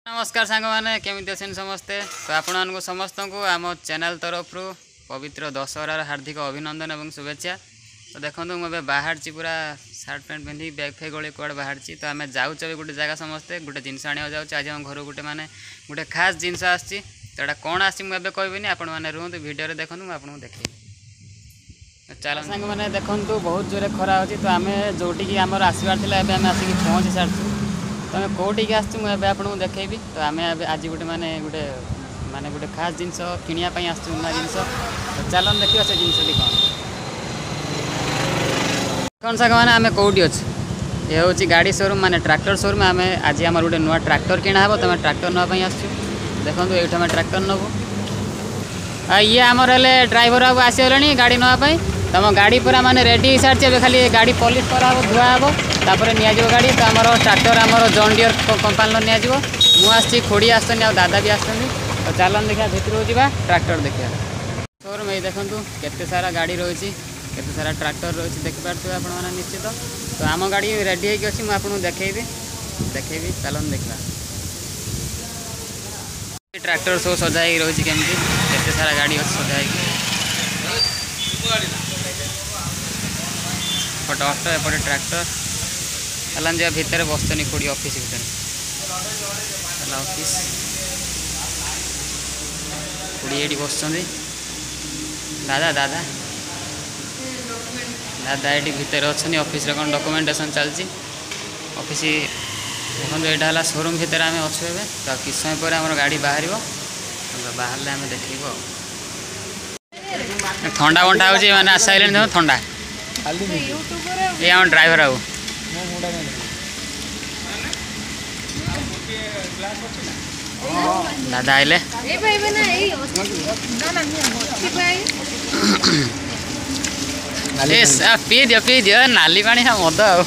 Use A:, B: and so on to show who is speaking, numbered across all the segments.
A: नमस्कार सांग मैंने केमी अच्छे समस्ते तो आपण समस्त को आम चैनल तरफ पवित्र दशहरार हार्दिक अभिनंदन और शुभेच्छा। तो देखो मुझे बाहर पूरा सार्ट पैंट पिंधि बैग फैग गले कड़े बाहर तो आम जाऊँ गोटे जगह समस्ते गोटे जिनस आने जाऊँ आज आम घर गोटे माने गोटे खास जिनस आसी तो यहाँ कौन आसी मुझे कहबी आपण मैंने रुहतु वीडियो देखो मुझे आपको देखी। चलो सांग मैंने देखु बहुत जोरे खरा अच्छी तो आम जोटिकी आमर आसबार थी आम आसिक पहुँची सारी तो आम कौटिक आसू मुझे आपको देखी तो आम आज गोटे माने गोटे खास जिनस किणापी आसू ना जिनस तो चलो देखिए से जिनस कौन सा मैंने आम कौटी अच्छे ये हूँ गाड़ी शोरूम माने ट्रैक्टर शोरूम आम आज आम गोटे नुआ ट्रैक्टर किणा हे तो ट्रैक्टर नापी आसू देखो ये आम ट्रैक्टर नबू ये आमर ड्राइवर बाबू आसीगले गाड़ी नापी तुम गाड़ी पूरा माने रेडी हो सारी खाली गाड़ी पॉलिश करा धुआ हे तापर नियाजिव गाड़ी तो आमर ट्रैक्टर आमर जॉन डियर कंपानी नियाजिव मुझे खोड़ी आसुनी आ दादा भी आसुनी तो चलन देखा भितर जा ट्रैक्टर देखा शोरूम ये देखूँ केते सारा गाड़ी रही केते सारा ट्रैक्टर रही देखिपे आप निश्चित तो आम गाड़ी रेडी होगी अच्छी मुझे देखेबी चलन देखा ट्रैक्टर सब सजाई रही केमती केते सारा गाड़ी अच्छी सजाई पटे ऑटो एपटे ट्रैक्टर चलान जा भितर बसनी खोड़ी ऑफिस भितर ऑफिस खोड़ी ये बस दादा दादा दादा ये भितर अच्छे ऑफिस कौन डॉक्यूमेंटेशन चलती ऑफिस देखो यहाँ शोरूम भितर आम अच्छे ए तो किस समय पर आम गाड़ी बाहर बाहर आम देख ठंडा बंटा हो मैंने आसाइले देखो ठंडा ये आम ड्राइवर आउ दादा आइले पी दियो नाली पानी मद आ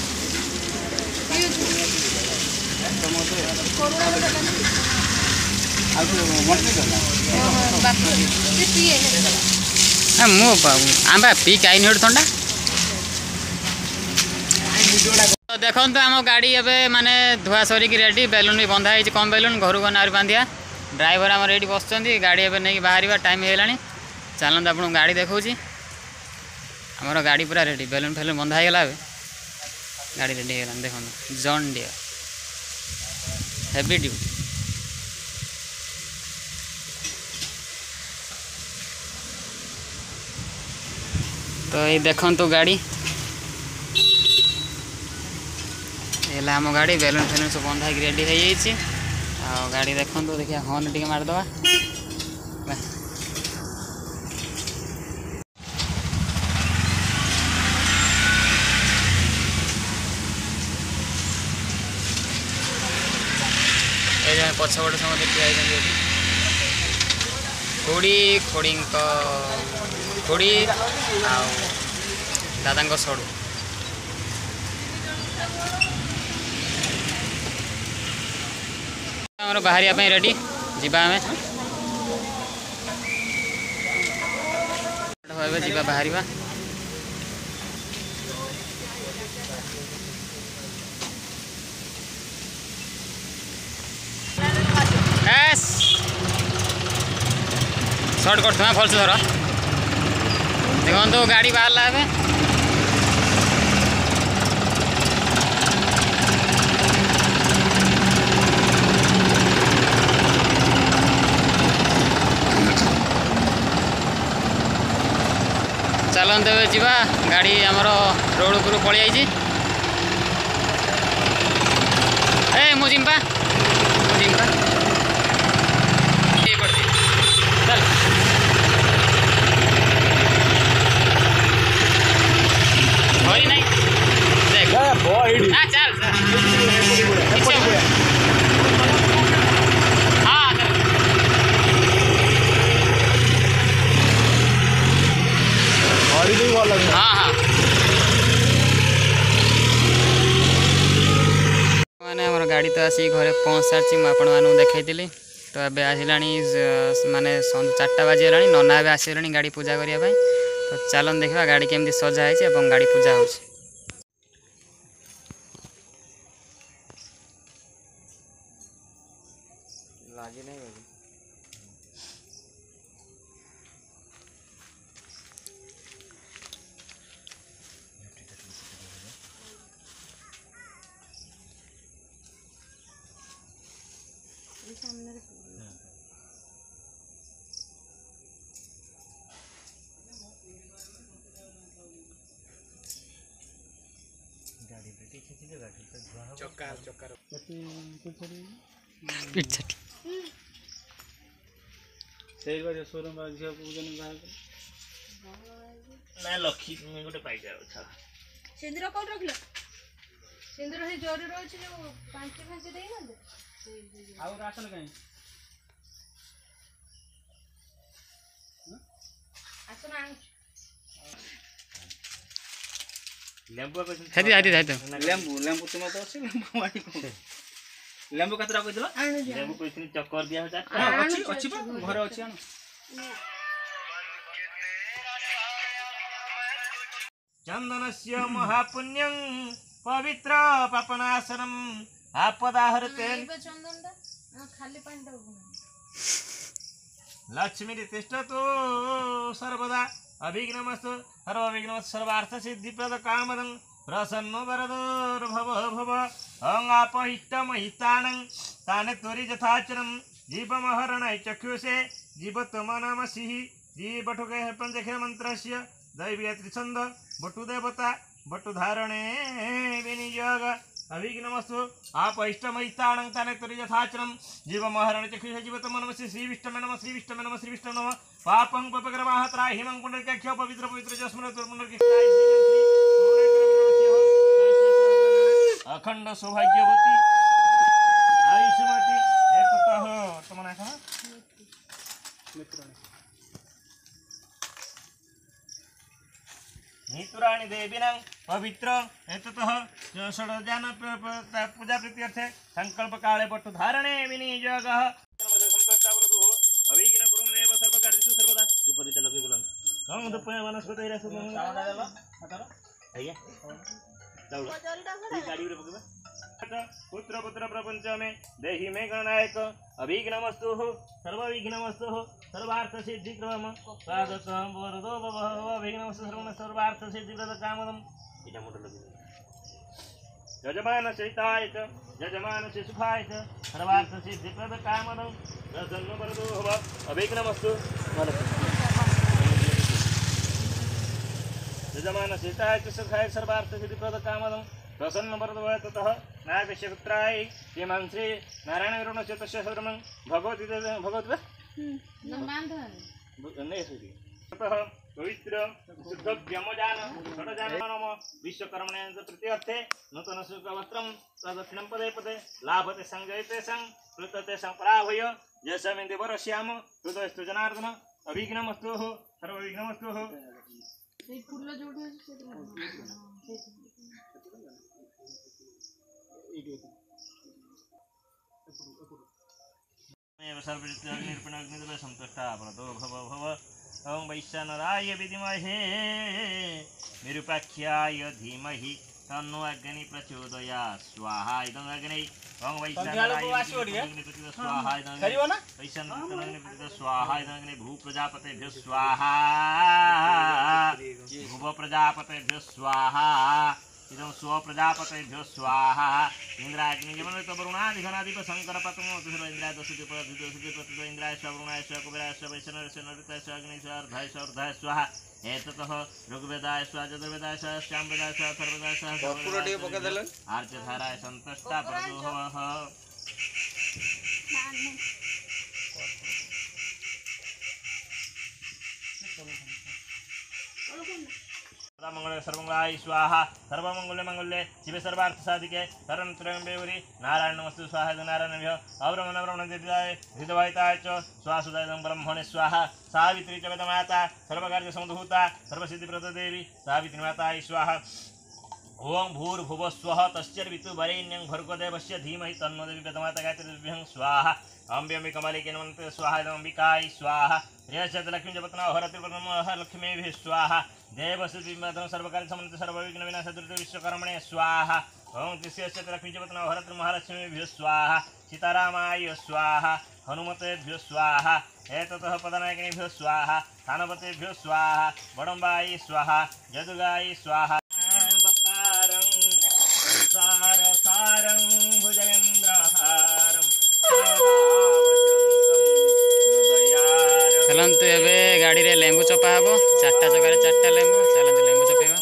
A: आम पी कहीं ठंडा तो देखो तो आम गाड़ी एवं माने धुआ सरिक रेडी बेलून भी बंधा कम बेलून घर को ना बांधिया ड्राइवर आम ये बस गाड़ी एवं नहीं बाहर टाइम है चलते आपको गाड़ी देखा आमर गाड़ी पूरा रेडी बेलून फेलून बंधा होगा गाड़ी रेडी होगा देखो जॉन डियर हेवी ड्यूटी तो ये देखो तो गाड़ी ये आम गाड़ी बेलून फेलून सब बंधा रेडी हो जाइए आ गाड़ी देखो देखिए हॉर्न टी मारदवा पछपटे समस्त ठिया खोड़ी खोड़ी खोड़ी दादा सड़ू बाहर रेडी जीवा जीवा बाहर सर्ट कर भल से धर देखो गाड़ी बाहर चलन देवे जीवा गाड़ी आमर रोड उपरू पलि आई ए मुझिम्पा चल होई नहीं देख हाँ चल हाँ हाँ हाँ मैंने आम गाड़ी तो आसी घरे पहुँच सारी मुझे देखी तो ये आसला माने 4टा बाजीगला नना ए आसगले गाड़ी पूजा करने तो चलन देखा गाड़ी केमती सजा है गाड़ी पूजा हो
B: राजी नहीं होगी। चक्कर चक्कर
A: पिछट
B: सेई बाजे शोरूम बा झिया पूजन बाहर ना लखी में गोटे पाई जाओ छ
C: सिंदूर कोट रखलो सिंदूर हे जोरी रोछ जो पांच पांच देई न दे
B: आउ राशन कहीं
C: आसन आन
B: लेंबू को
A: हेदी आदि दाइतो
B: लेंबू लेंबू तुम तो अछि लेंबू माटी को लेंबू कतरा कहि दिलो लेंबू कोइथिन चक्कर दिया होता अछि अछि बा घर अछि आन चंदनस्य महापुण्यं पवित्र पापनाशनम आपदाहरते
C: चंदन दा खाली पानी दा
B: लक्ष्मी तिष्ठतु सर्वदा अभिघ्नमस्तु सर्वविघ्नमस्तु सर्वार्थ सिद्धिप्रद कामदं प्रसन्नो वरदो भव भव अं आपहितमहितानं ताने त्वरि यथाचनं जीवमहरणाय चक्षुषे जीवत्वमनामसिः जीवठुके पंचखे मंत्रस्य दैवीय त्रिछंद बटु देवता बटु धारणे विनियोग अभिघ्नमस्तु आपहिष्टमहितानं ताने त्वरि यथाचनं जीवमहरणाय चक्षुषे जीवत्वमनामसिः श्री विष्णवे नमः श्री विष्णवे नमः श्री विष्णवे नमः पापं पपग्रमाः त्राहिमं पुण्डरीकाख्यो पवित्र पवित्र जस्मत् पुण्डरीकाय अखंड सौभाग्यवती आयुष्मती एकतः तमना कहा नितुराणि देवीनां पवित्र एततः षड्जान पूजा प्रीत्यर्थे संकल्प काले पट्टु धारणे विनियोगः अभिघ्न कुरुदेव सर्वकार्येषु सर्वदा दुपदित लगे बोलन हम दुपय वनस्पतिरसु आइए गाड़ी रे पकबा पुत्र पुत्र प्रपंच में देहि में गणनायक अभिघ्नमस्तु सर्वविघ्नमस्तु सर्वार्थ सिद्धि क्रम पादकं वरदो भव अभिघ्नमस्तु सर्वार्थ सिद्धि प्रद कामदं इटा मोटर लगे यजमान सहिताय च यजमान से सुखाय च सर्वार्थ सिद्धि प्रद कामदं प्रसन्न वरदो भव अभिघ्नमस्तु यजमान सहिताय च सुखाय सर्वार्थ सिद्धि प्रद कामदं प्रसन्न वरदो ततः नागस्य पुत्राय श्रीमान श्री नारायण वरुणस्य तस्य सर्वं भगवती भगवती नहीं सुधी ततः पवित्र शुद्ध व्यमजान षडजान नम विश्वकर्मणे तृतीयर्थे नूतन शुक्ल वस्त्रं प्रदक्षिणं पदे पदे लाभते संजयते सं कृतते संपराभय जयसमेन्दे वरश्याम हृदयस्तु जनार्दन अभिघ्नमस्तु सर्वविघ्नमस्तु
C: ए फूल जोडे से
B: सर्वनिर्पणाग्निदेव संतुष्टा प्रतो भव भव ओं वैश्वानराय विद्महे विरूपाख्याय धीमहि तन्नो अग्नि प्रचोदयात् स्वाहा इदं अग्नि ओं वैश्वानराय स्वाहा इदं वैश्वानराय स्वाहा इदं अग्नि भू प्रजापतेभ्यो स्वाहा भुव प्रजापतेभ्यो स्वाहा इदं स्व प्रजापतेभ्यो स्वाहा इंद्राग्नि जमनत वरुणाधिघनाधिप शंकर पतमो सर्व इंद्राय दशति प्रति इंद्राय स्व वरुणाय स्व कुबेराय स्व वैश्वानराय स्व नरताय स्व अग्नि स्व अर्धाय स्व अर्धाय स्वाहा एततः ऋग्वेदाय स्व यजुर्वेदाय स्व सामवेदाय स्व अथर्ववेदाय स्व आर्यधाराय संतष्टा प्रदोहः मंगल सर्वमंगलाय स्वाहा सर्वमंगले मंगले शिवे सर्वार्थ साधिके शरणत्रयम्बेवरी नारायण नमस्तु स्वाहा नारायणभ्य अब्रह्मण ब्रह्मण दिव्याय हृदवायताय च स्वासुदायं ब्रह्मणे स्वाहा सावित्री च वेदमाता सर्वकार्य समधूता सर्वसिद्धिप्रद देवी सावित्री माताय स्वाहा ओं भूर्भुवः स्वः तस्यर्वितुर्वरेण्यं भर्गदेवस्य धीमहि तन्नो देवी वेदमाता गायत्रीभ्यं स्वाहा अम्बे कमलिके नमन्ते स्वाहा अंबिकाय स्वाहा रेशत लक्ष्मी जपतना हरतिर्वनमः लक्ष्मीभिः स्वाहा देवश्रीमधं सर्वकार्य समन्वित सर्वविघ्न विनाशदुरित विश्वकर्मणे स्वाहा ओं तिस्यश्च लक्ष्मी जपतना हरतिर्महालक्ष्मीभ्यः स्वाहा सीतारामाय स्वाहा हनुमतेभ्यो स्वाहा एततः पदनायकिनेभ्यो स्वाहा स्थानपतेभ्यो स्वाहा वडम्बायै स्वाहा यदुगायै स्वाहा बत्तारं सारसारं भुजगेन्द्रहारं
A: चलतु एबे गाड़ी रे लेंबू चपा हबो 4टा जगह 4टा लेंबू चलतु लेंबू चपेबा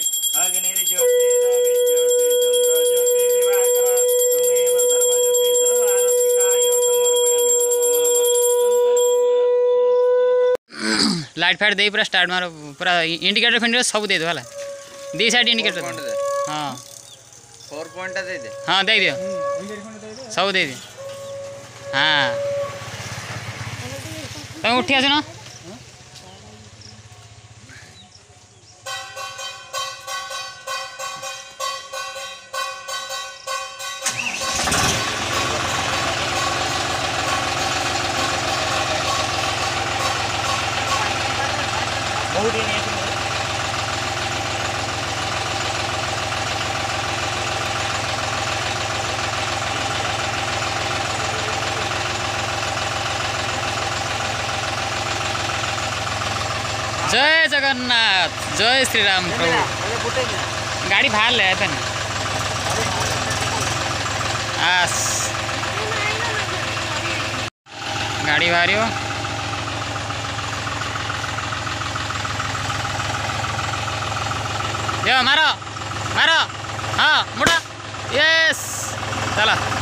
A: लाइट फाइट दे पूरा स्टार्ट मारो पूरा इंडिकेटर फिंडिकेटर सब दे दो हला दी साइड इंडिकेटर हां
D: 4 पॉइंट दे दे
A: हां दे दियो सब दे दे हां तुम उठी आसो ना
B: बहुत ही नहीं
A: जय जगन्नाथ जय श्री राम प्रभु गाड़ी बाहर ले आया था आस गाड़ी बाहरी हो मारो मारो हाँ मुड़ा यस चला